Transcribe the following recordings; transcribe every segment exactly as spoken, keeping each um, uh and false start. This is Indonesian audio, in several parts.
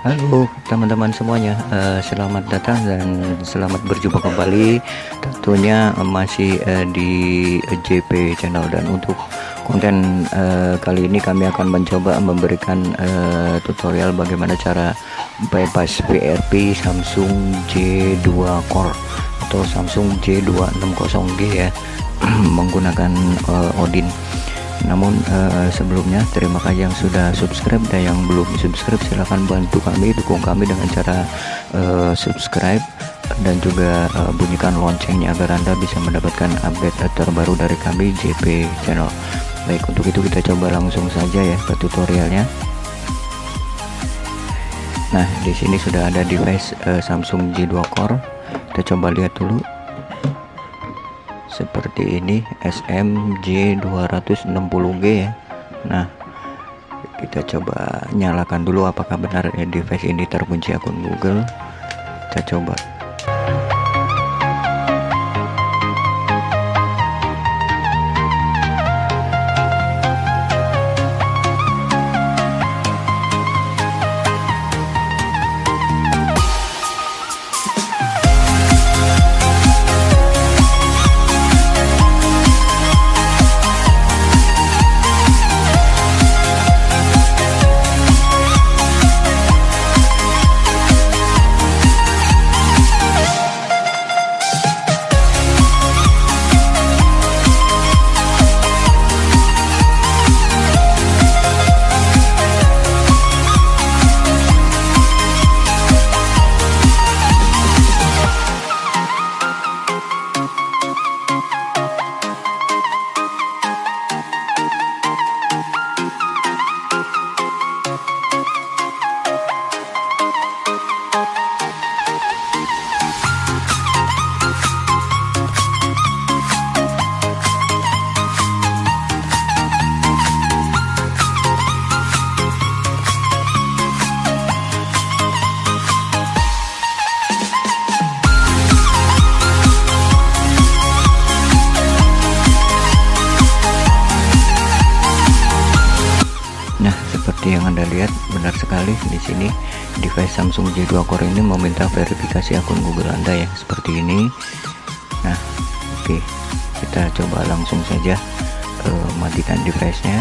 Halo teman-teman semuanya, uh, selamat datang dan selamat berjumpa kembali tentunya uh, masih uh, di J P Channel. Dan untuk konten uh, kali ini kami akan mencoba memberikan uh, tutorial bagaimana cara bypass V R P Samsung J dua Core atau Samsung J dua enam nol G ya menggunakan uh, Odin. Namun uh, sebelumnya terima kasih yang sudah subscribe, dan yang belum subscribe silahkan bantu kami, dukung kami dengan cara uh, subscribe dan juga uh, bunyikan loncengnya agar Anda bisa mendapatkan update terbaru dari kami J P Channel. Baik, untuk itu kita coba langsung saja ya ke tutorialnya. Nah, di sini sudah ada device uh, Samsung J dua Core. Kita coba lihat dulu. Seperti ini S M J dua enam nol G ya. Nah, kita coba nyalakan dulu apakah benar ya device ini terkunci akun Google. Kita coba. Seperti yang Anda lihat, benar sekali di sini device Samsung J dua Core ini meminta verifikasi akun Google Anda ya, seperti ini. Nah, oke, kita coba langsung saja uh, matikan device-nya.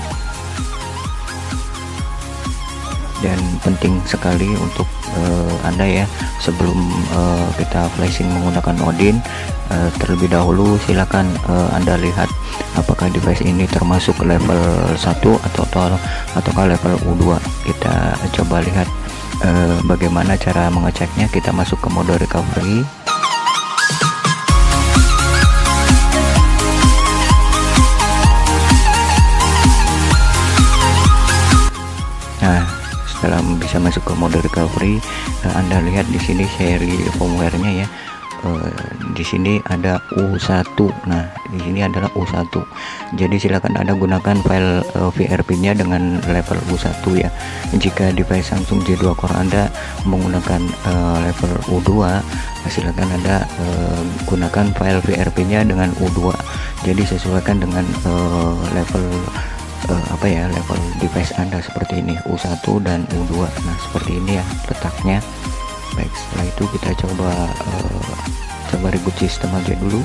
Dan penting sekali untuk uh, Anda ya, sebelum uh, kita flashing menggunakan Odin, uh, terlebih dahulu silakan uh, Anda lihat apakah device ini termasuk level satu atau atau ataukah level U dua. Kita coba lihat uh, bagaimana cara mengeceknya. Kita masuk ke mode recovery. Nah, setelah bisa masuk ke mode recovery, uh, Anda lihat di sini seri firmware-nya ya. Uh, di sini ada U satu. Nah, di sini adalah U satu. Jadi silakan Anda gunakan file uh, V R P-nya dengan level U satu ya. Jika device Samsung J dua Core Anda menggunakan uh, level U dua, silakan Anda uh, gunakan file V R P-nya dengan U dua. Jadi sesuaikan dengan uh, level uh, apa ya, level device Anda seperti ini, U satu dan U dua. Nah, seperti ini ya letaknya. Baik, setelah itu kita coba uh, coba reboot sistem aja dulu.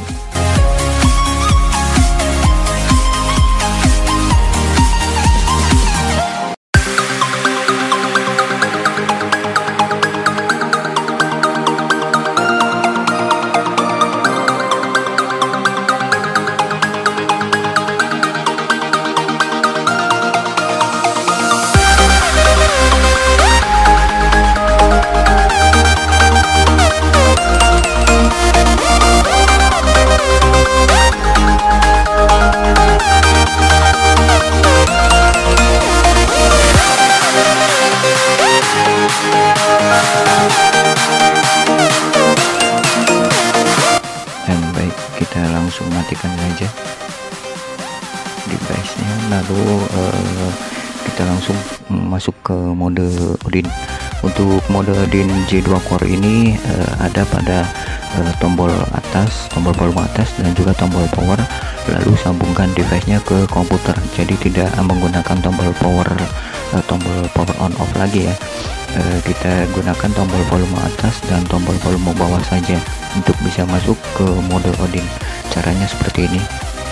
Langsung matikan saja device-nya, lalu uh, kita langsung masuk ke mode Odin. Untuk mode Odin J dua Core ini uh, ada pada uh, tombol atas, tombol volume atas dan juga tombol power, lalu sambungkan device-nya ke komputer. Jadi tidak menggunakan tombol power uh, tombol power on off lagi ya. Uh, kita gunakan tombol volume atas dan tombol volume bawah saja untuk bisa masuk ke mode Odin. Caranya seperti ini.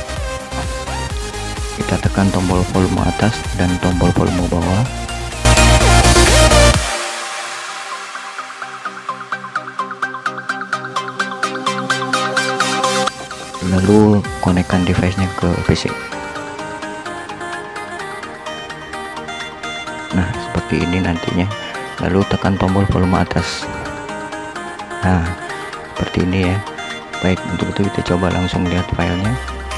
Kita tekan tombol volume atas dan tombol volume bawah. Lalu konekkan device-nya ke P C. Nah, seperti ini nantinya. Lalu tekan tombol volume atas. Nah, seperti ini ya. Baik, untuk itu kita coba langsung lihat filenya.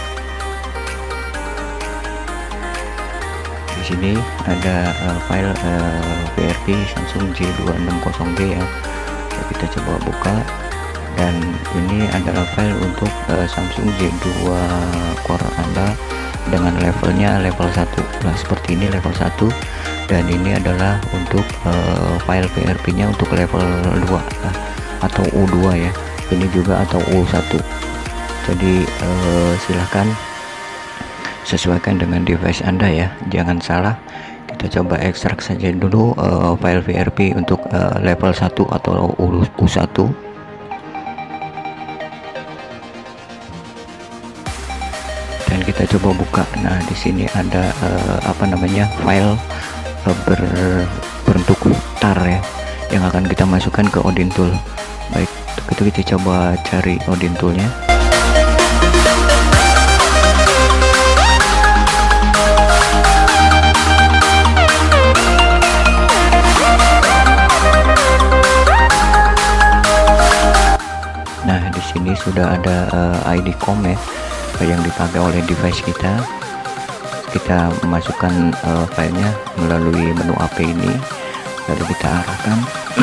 Di sini ada uh, file uh, V R P Samsung J dua enam nol G ya. Kita coba buka. Dan ini adalah file untuk uh, Samsung J dua core Anda dengan levelnya level satu. Nah, seperti ini level satu, dan ini adalah untuk uh, file V R P nya untuk level dua nah, atau U dua ya. Ini juga atau U satu. Jadi uh, silahkan sesuaikan dengan device Anda ya, jangan salah. Kita coba ekstrak saja dulu uh, file V R P untuk uh, level satu atau U satu. Dan kita coba buka. Nah, di sini ada uh, apa namanya file uh, ber, berbentuk tar ya, yang akan kita masukkan ke Odin Tool. Baik, itu kita coba cari Odin Toolnya. Nah, di sini sudah ada uh, I D com ya, yang dipakai oleh device kita. Kita masukkan uh, filenya melalui menu A P ini, lalu kita arahkan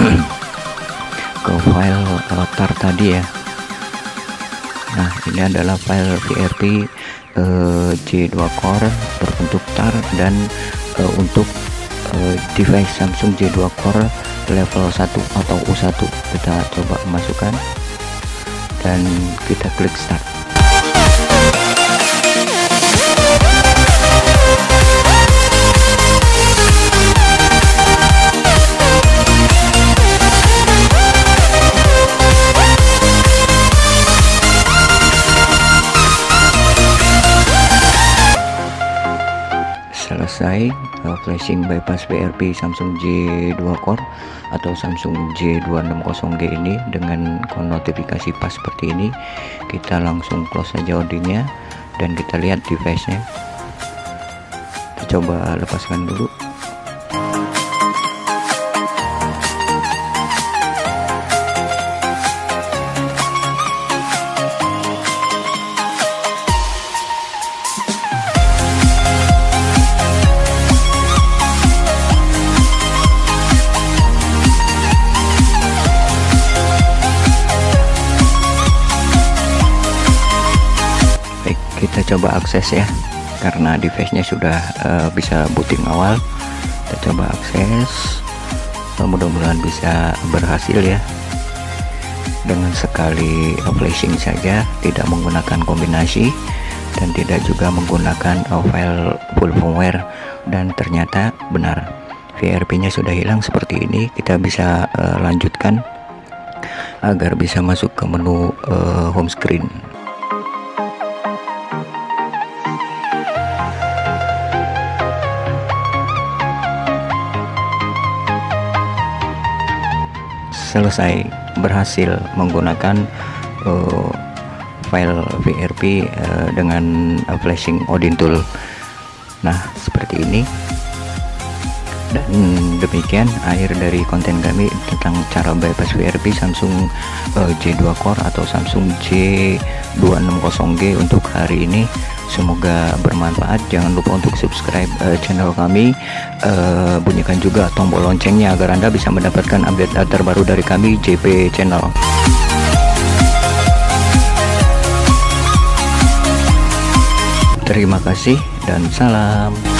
ke file uh, tar tadi ya. Nah, ini adalah file V R P uh, J dua core berbentuk tar dan uh, untuk uh, device Samsung J dua core level satu atau U satu. Kita coba masukkan dan kita klik start. Selesai uh, flashing bypass V R P Samsung J dua core atau Samsung J dua enam nol G ini dengan notifikasi pas seperti ini. Kita langsung close saja Odinnya dan kita lihat device-nya. Kita coba lepaskan dulu. Kita coba akses ya, karena device-nya sudah uh, bisa booting awal. Kita coba akses, mudah-mudahan bisa berhasil ya. Dengan sekali flashing saja, tidak menggunakan kombinasi dan tidak juga menggunakan uh, file full firmware, dan ternyata benar V R P-nya sudah hilang seperti ini. Kita bisa uh, lanjutkan agar bisa masuk ke menu uh, home screen. Selesai, berhasil menggunakan uh, file V R P uh, dengan uh, flashing Odin Tool. Nah, seperti ini. Dan demikian akhir dari konten kami tentang cara bypass V R P Samsung uh, J dua core atau Samsung J dua enam nol G untuk hari ini. Semoga bermanfaat. Jangan lupa untuk subscribe uh, channel kami, uh, bunyikan juga tombol loncengnya agar Anda bisa mendapatkan update terbaru dari kami, J P Channel. Terima kasih dan salam.